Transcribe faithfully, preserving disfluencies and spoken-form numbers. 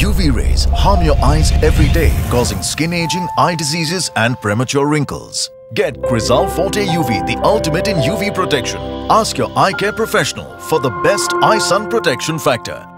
U V rays harm your eyes every day, causing skin aging, eye diseases and premature wrinkles. Get Crizal Forte U V, the ultimate in U V protection. Ask your eye care professional for the best eye sun protection factor.